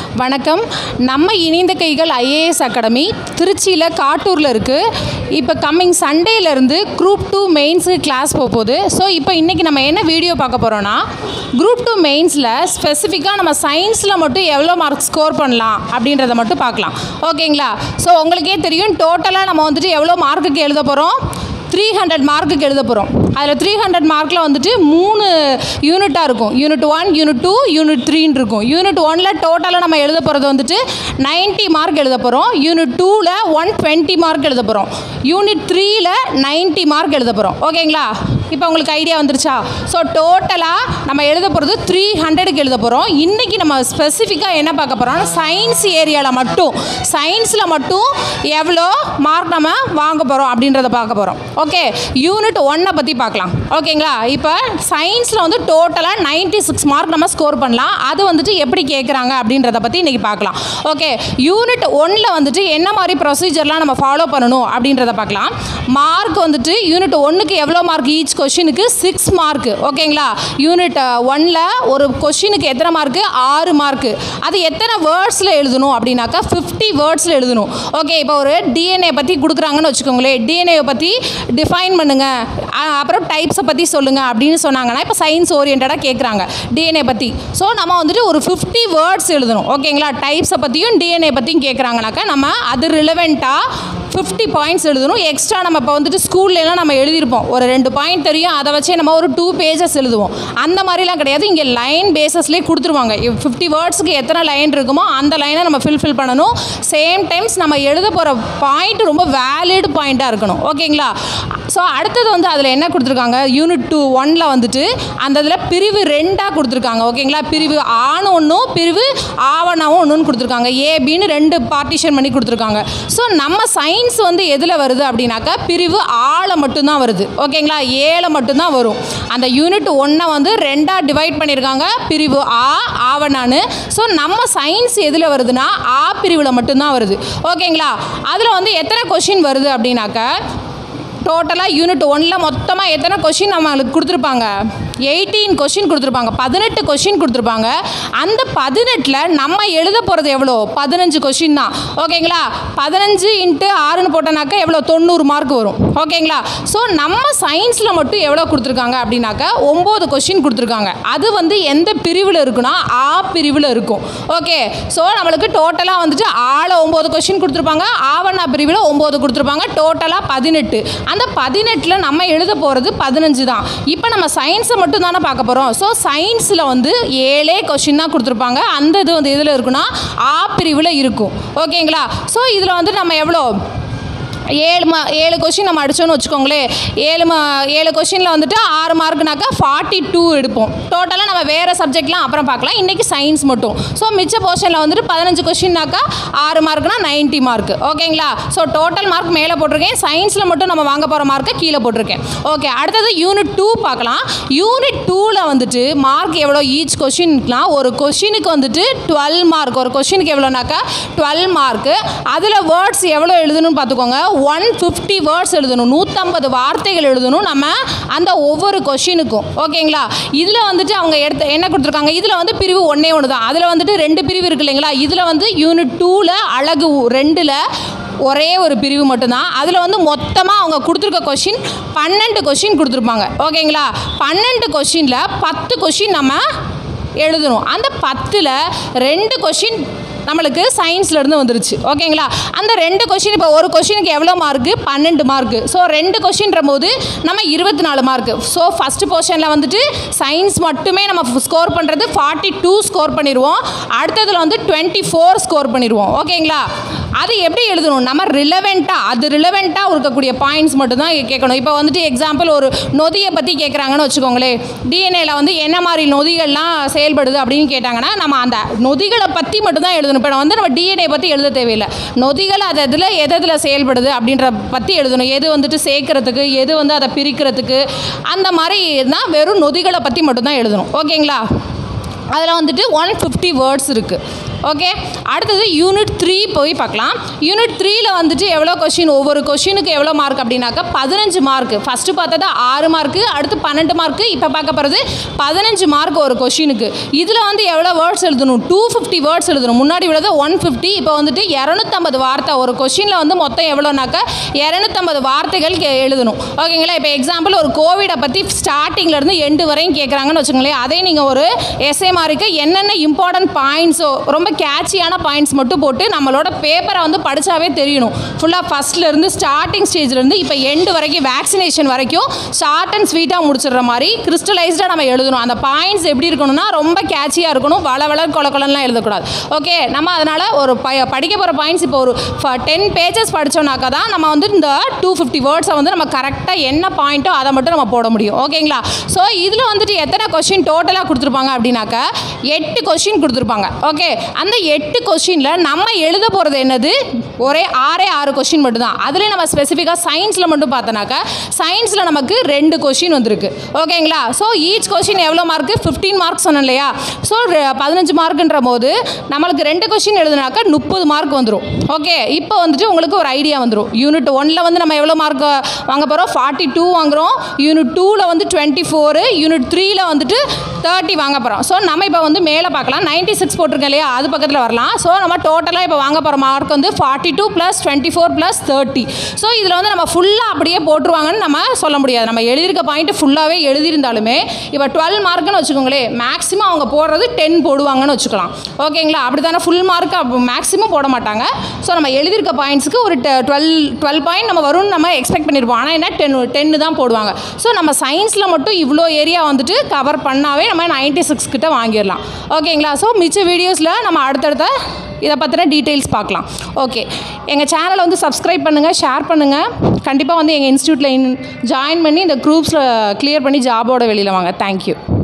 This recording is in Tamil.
வணக்கம். நம்ம இணைந்த கைகள் ஐஏஎஸ் அகாடமி திருச்சியில் காட்டூரில் இருக்குது. இப்போ கம்மிங் சண்டேலேருந்து குரூப் 2 மெயின்ஸுக்கு கிளாஸ் போகுது. ஸோ இப்போ இன்றைக்கி நம்ம என்ன வீடியோ பார்க்க போகிறோன்னா, குரூப் 2 மெயின்ஸில் ஸ்பெசிஃபிக்காக நம்ம சயின்ஸில் மட்டும் எவ்வளோ மார்க் ஸ்கோர் பண்ணலாம் அப்படின்றத மட்டும் பார்க்கலாம். ஓகேங்களா? ஸோ உங்களுக்கே தெரியும், டோட்டலாக நம்ம வந்துட்டு எவ்வளோ மார்க்குக்கு எழுத போகிறோம், 300 மார்க்குக்கு எழுத போகிறோம். அதில் 300 மார்க்கில் வந்துட்டு 3 யூனிட்டாக இருக்கும். யூனிட் 1, யூனிட் 2, யூனிட் 3 இருக்கும். யூனிட் 1ல் டோட்டலாக நம்ம எழுத போகிறது வந்துட்டு 90 மார்க் எழுத போகிறோம். யூனிட் 2ல் 120 மார்க் எழுத போகிறோம். யூனிட் 3ல் 90 மார்க் எழுத போகிறோம். ஓகேங்களா? இப்போ உங்களுக்கு ஐடியா வந்துருச்சா? ஸோ டோட்டலாக நம்ம எழுத போகிறது 300க்கு எழுத போகிறோம். இன்றைக்கி நம்ம ஸ்பெசிஃபிக்காக என்ன பார்க்க போகிறோம்னா, சயின்ஸ் ஏரியாவில் மட்டும், சயின்ஸில் மட்டும் எவ்வளோ மார்க் நம்ம வாங்க போகிறோம் அப்படின்றத பார்க்க போகிறோம். ஓகே, யூனிட் 1 பற்றி பார்க்கலாம். ஓகேங்களா? இப்போ சயின்ஸில் வந்து டோட்டலாக 96 மார்க் நம்ம ஸ்கோர் பண்ணலாம். அது வந்துட்டு எப்படி கேட்குறாங்க அப்படின்றத பற்றி இன்றைக்கி பார்க்கலாம். ஓகே, யூனிட் 1ல் வந்துட்டு என்ன மாதிரி ப்ரொசீஜர்லாம் நம்ம ஃபாலோ பண்ணணும் அப்படின்றத பார்க்கலாம். மார்க் வந்துட்டு யூனிட் 1க்கு எவ்வளோ மார்க், ஈச் கொஷினுக்கு 6 மார்க்கு. ஓகேங்களா? யூனிட் 1ல் ஒரு கொஷினுக்கு எத்தனை மார்க்கு, 6 மார்க்கு. அது எத்தனை வேர்ட்ஸில் எழுதணும் அப்படின்னாக்கா 50 வேர்ட்ஸில் எழுதணும். ஓகே, இப்போ ஒரு டிஎன்ஏ பற்றி கொடுக்குறாங்கன்னு வச்சுக்கோங்களேன். டிஎன்ஏவை பற்றி டிஃபைன் பண்ணுங்கள், அப்புறம் டைப்ஸை பற்றி சொல்லுங்கள் அப்படின்னு சொன்னாங்கன்னா, இப்போ சயின்ஸ் ஓரியன்டாக கேட்குறாங்க டிஎன்ஏ பற்றி. ஸோ நம்ம வந்துட்டு ஒரு 50 வேர்ட்ஸ் எழுதணும். ஓகேங்களா? டைப்ஸை பற்றியும் டிஎன்ஏ பற்றியும் கேட்குறாங்கனாக்கா நம்ம அது ரிலவெண்ட்டாக 50 பாயிண்ட்ஸ் எழுதணும். எக்ஸ்ட்ரா நம்ம இப்போ வந்துட்டு ஸ்கூல்லலாம் நம்ம எழுதியிருப்போம், ஒரு 2 பாயிண்ட் தெரியும், அதை வச்சே நம்ம ஒரு 2 பேஜஸ் எழுதுவோம். அந்த மாதிரிலாம் கிடையாது. இங்கே லைன் பேஸஸ்லேயே கொடுத்துருவாங்க. 50 வேர்ட்ஸுக்கு எத்தனை லைன் இருக்குமோ அந்த லைனை நம்ம ஃபில் பண்ணணும். சேம் டைம்ஸ் நம்ம எழுத போகிற பாயிண்ட் ரொம்ப வேலிட் பாயிண்ட்டாக இருக்கணும். ஓகேங்களா? ஸோ அடுத்தது வந்து அதில் என்ன கொடுத்துருக்காங்க, யூனிட் 1ல் வந்துட்டு அந்த இதில் பிரிவு 2ஆக கொடுத்துருக்காங்க. ஓகேங்களா? பிரிவு ஆன்னு ஒன்றும் பிரிவு ஆவணாவும் ஒன்றுன்னு கொடுத்துருக்காங்க. ஏபின்னு 2 பார்ட்டிஷன் பண்ணி கொடுத்துருக்காங்க. ஸோ நம்ம சயின்ஸ் வந்து எதில் வருது அப்படின்னாக்கா பிரிவு ஆளை மட்டும்தான் வருது. ஓகேங்களா? ஏல மட்டும்தான் வரும். அந்த யூனிட் 1 வந்து 2ஆக டிவைட் பண்ணியிருக்காங்க, பிரிவு ஆவணான்னு. ஸோ நம்ம சயின்ஸ் எதில் வருதுன்னா ஆ பிரிவில் மட்டும்தான் வருது. ஓகேங்களா? அதில் வந்து எத்தனை கொஷின் வருது அப்படின்னாக்கா, டோட்டலாக யூனிட் 1ல் மொத்தமாக எத்தனை கொஷின் நம்மளுக்கு கொடுத்துருப்பாங்க, 18 கொஷின் கொடுத்துருப்பாங்க, 18 கொஷின் கொடுத்துருப்பாங்க. அந்த 18ல் நம்ம எழுத போகிறது எவ்வளோ, 15 கொஷின் தான். ஓகேங்களா? 15 × 6ன்னு போட்டோன்னாக்கா எவ்வளோ, 90 மார்க் வரும். ஓகேங்களா? ஸோ நம்ம சயின்ஸில் மட்டும் எவ்வளோ கொடுத்துருக்காங்க அப்படின்னாக்கா 9 கொஷின் கொடுத்துருக்காங்க. அது வந்து எந்த பிரிவில் இருக்குன்னா ஆ பிரிவில் இருக்கும். ஓகே, ஸோ நம்மளுக்கு டோட்டலாக வந்துட்டு ஆள 9 கொஷின் கொடுத்துருப்பாங்க, ஆவணா பிரிவில் 9 கொடுத்துருப்பாங்க, டோட்டலாக 18. அந்த 18ல் நம்ம எழுத போகிறது 15 தான். இப்போ நம்ம சயின்ஸை மட்டும் தானே பார்க்க போகிறோம். ஸோ சயின்ஸில் வந்து 7 கொஷின் தான் கொடுத்துருப்பாங்க. அந்த இது வந்து எதில் இருக்குன்னா ஆ பிரிவில் இருக்கும். ஓகேங்களா? ஸோ இதில் வந்து நம்ம எவ்வளோ 7 கொஷின் நம்ம அடித்தோன்னு வச்சுக்கோங்களேன். 7 கொஷினில் வந்துட்டு 6 மார்க்குனாக்கா 42 எடுப்போம். டோட்டலாக நம்ம வேறு சப்ஜெக்ட்லாம் அப்புறம் பார்க்கலாம், இன்றைக்கி சயின்ஸ் மட்டும். ஸோ மிச்ச போர்ஷனில் வந்துட்டு 15 கொஷின்னாக்கா 6 மார்க்குனா 90 மார்க். ஓகேங்களா? ஸோ டோட்டல் மார்க் மேலே போட்டிருக்கேன், சயின்ஸில் மட்டும் நம்ம வாங்க போகிற மார்க்கை கீழே போட்டிருக்கேன். ஓகே, அடுத்தது யூனிட் 2 பார்க்கலாம். யூனிட் 2ல் வந்துட்டு மார்க் எவ்வளோ, ஈச் கொஷினுக்குலாம் ஒரு கொஷினுக்கு வந்துட்டு 12 மார்க். ஒரு கொஷினுக்கு எவ்வளோனாக்கா 12 மார்க்கு. அதில் வேர்ட்ஸ் எவ்வளோ எழுதணும்னு பார்த்துக்கோங்க, 150 வேர்ட்ஸ் எழுதணும், 150 வார்த்தைகள் எழுதணும் நம்ம அந்த ஒவ்வொரு கொஷினுக்கும். ஓகேங்களா? இதில் வந்துட்டு அவங்க என்ன கொடுத்துருக்காங்க, இதில் வந்து பிரிவு 1 தான். அதில் வந்துட்டு 2 பிரிவு இருக்கு இல்லைங்களா? இதில் வந்து யூனிட் 2ல் அழகு 2ல் ஒரே ஒரு பிரிவு மட்டும்தான். அதில் வந்து மொத்தமாக அவங்க கொடுத்துருக்க கொஷின் 12 கொஷின் கொடுத்துருப்பாங்க. ஓகேங்களா? 12 கொஷினில் 10 கொஷின் நம்ம எழுதணும். அந்த 10ல் 2 கொஷின் நம்மளுக்கு சயின்ஸ்லேருந்து வந்துருச்சு. ஓகேங்களா? அந்த 2 கொஷின், இப்போ ஒரு கொஷினுக்கு எவ்வளோ மார்க்கு, 12 மார்க்கு. ஸோ 2 கொஷின்ற போது நம்ம 24 மார்க்கு. ஸோ ஃபஸ்ட்டு போர்ஷனில் வந்துட்டு சயின்ஸ் மட்டுமே நம்ம ஸ்கோர் பண்ணுறது 42 ஸ்கோர் பண்ணிடுவோம். அடுத்ததில் வந்து 24 ஸ்கோர் பண்ணிடுவோம். ஓகேங்களா? அது எப்படி எழுதணும், நம்ம ரிலவெண்ட்டாக இருக்கக்கூடிய பாயிண்ட்ஸ் மட்டும்தான் கேட்கணும். இப்போ வந்துட்டு எக்ஸாம்பிள் ஒரு நொதியை பற்றி கேட்குறாங்கன்னு வச்சுக்கோங்களேன். டிஎன்ஏல வந்து என்ன மாதிரி நொதிகள்லாம் செயல்படுது அப்படின்னு கேட்டாங்கன்னா நம்ம அந்த நொதிகளை பற்றி மட்டும்தான் எழுதணும். இப்போ வந்து நம்ம டிஎன்ஏ பற்றி எழுத தேவையில்லை. நொதிகள் அது எதில் செயல்படுது அப்படின்ற பற்றி எழுதணும். எது வந்துட்டு சேர்க்கறதுக்கு, எது வந்து அதை பிரிக்கிறதுக்கு, அந்த மாதிரி தான் வெறும் நொதிகளை பற்றி மட்டும்தான் எழுதணும். ஓகேங்களா? அதில் வந்துட்டு 150 வேர்ட்ஸ் இருக்குது. ஓகே, அடுத்தது யூனிட் 3 போய் பார்க்கலாம். யூனிட் 3ல வந்துட்டு எவ்வளோ கொஷின், ஒவ்வொரு கொஷினுக்கு எவ்வளோ மார்க் அப்படின்னாக்கா 15 மார்க். ஃபஸ்ட்டு பார்த்தது 6 மார்க்கு, அடுத்து 12 மார்க்கு, இப்போ பார்க்க போகிறது 15 மார்க் ஒரு கொஷினுக்கு. இதில் வந்து எவ்வளோ வேர்ட்ஸ் எழுதணும், 250 வேர்ட்ஸ் எழுதணும். முன்னாடி விட 150, இப்போ வந்துட்டு 250 வார்த்தை. ஒரு கொஷினில் வந்து மொத்தம் எவ்வளோனாக்கா 250 வார்த்தைகள் எழுதணும். ஓகேங்களா? இப்போ எக்ஸாம்பிள் ஒரு கோவிடை பற்றி ஸ்டார்டிங்லேருந்து எண்டு வரையும் கேட்குறாங்கன்னு வச்சுக்கோங்களேன். அதே நீங்கள் ஒரு எஸ்ஏ மார்க்கு என்னென்ன இம்பார்ட்டன்ட் பாயிண்ட்ஸோ ரொம்ப கேட்சியான பாயிண்ட்ஸ் மட்டும் போட்டு நம்மளோட பேப்பரை வந்து படித்தாவே தெரியணும். ஃபுல்லாக ஃபஸ்ட்லேருந்து ஸ்டார்டிங் ஸ்டேஜ்லேருந்து இப்போ எண்டு வரைக்கும் வேக்சினேஷன் வரைக்கும் ஷார்ட் அண்ட் ஸ்வீட்டாக முடிச்சிடுற மாதிரி கிறிஸ்டலைஸ்டாக நம்ம எழுதணும். அந்த பாயிண்ட்ஸ் எப்படி இருக்கணும்னா ரொம்ப கேட்சியாக இருக்கணும், வளவள கொலக்கொலன்லாம் எழுதக்கூடாது. ஓகே, நம்ம அதனால் ஒரு படிக்க போகிற பாயிண்ட்ஸ் இப்போ ஒரு 10 பேஜஸ் படித்தோம்னாக்கா தான் நம்ம வந்து இந்த 250 வேர்ட்ஸை வந்து நம்ம கரெக்டாக என்ன பாயிண்ட்டோ அதை மட்டும் நம்ம போட முடியும். ஓகேங்களா? ஸோ இதில் வந்துட்டு எத்தனை கொஷின் டோட்டலாக கொடுத்துருப்பாங்க அப்படின்னாக்கா 8 கொஷின் கொடுத்துருப்பாங்க. ஓகே, அந்த 8 கொஷினில் நம்ம எழுத போகிறது என்னது, ஒரே 6 கொஷின் மட்டும்தான். அதுலேயும் நம்ம ஸ்பெசிஃபிக்காக சயின்ஸில் மட்டும் பார்த்தோன்னாக்கா சயின்ஸில் நமக்கு 2 கொஷின் வந்துருக்கு. ஓகேங்களா? ஸோ ஈச் கொஷின் எவ்வளோ மார்க்கு, 15 மார்க் சொன்னோம் இல்லையா? ஸோ 15 மார்க்குன்ற போது நம்மளுக்கு 2 கொஷின் எழுதுனாக்கா 30 மார்க் வந்துடும். ஓகே, இப்போ வந்துட்டு உங்களுக்கு ஒரு ஐடியா வந்துடும். யூனிட் 1ல் வந்து நம்ம எவ்வளோ மார்க் வாங்க போகிறோம், 42 வாங்குகிறோம். யூனிட் 2ல் வந்து 24, யூனிட் 3ல் வந்துட்டு 30 வாங்க போகிறோம். ஸோ நம்ம இப்போ வந்து மேலே பார்க்கலாம், 96 போட்டிருக்கேன் இல்லையா, அது பக்கத்தில் வரலாம். ஸோ நம்ம டோட்டலாக இப்போ வாங்க போகிற மார்க் வந்து 42 + 24 + 30. ஸோ இதில் வந்து நம்ம ஃபுல்லாக அப்படியே போட்டுருவாங்கன்னு நம்ம சொல்ல முடியாது. நம்ம எழுதியிருக்க பாயிண்ட் ஃபுல்லாகவே எழுதியிருந்தாலுமே இப்போ 12 மார்க்குன்னு வச்சுக்கோங்களேன், மேக்ஸிமம் அவங்க போடுறது 10 போடுவாங்கன்னு வச்சுக்கலாம். ஓகேங்களா? அப்படி தானே, ஃபுல் மார்க் மேக்ஸிமம் போட மாட்டாங்க. ஸோ நம்ம எழுதியிருக்க பாயிண்ட்ஸுக்கு ஒரு 12 பாயிண்ட் நம்ம வரும்னு நம்ம எக்ஸ்பெக்ட் பண்ணியிருப்போம். ஆனால் என்ன 10 தான் போடுவாங்க. ஸோ நம்ம சயின்ஸில் மட்டும் இவ்வளோ ஏரியா வந்துட்டு கவர் பண்ணாவே நம்ம 96 கிட்ட வாங்கிடலாம். ஓகேங்களா? ஸோ மிச்ச வீடியோஸில் நம்ம அடுத்தடுத்த இதை பற்றின டீட்டெயில்ஸ் பார்க்கலாம். ஓகே, எங்கள் சேனலை வந்து சப்ஸ்கிரைப் பண்ணுங்கள், ஷேர் பண்ணுங்கள். கண்டிப்பாக வந்து எங்கள் இன்ஸ்டியூட்டில் ஜாயின் பண்ணி இந்த குரூப்ஸில் கிளியர் பண்ணி ஜாபோட வெளியில் வாங்க. தேங்க்யூ.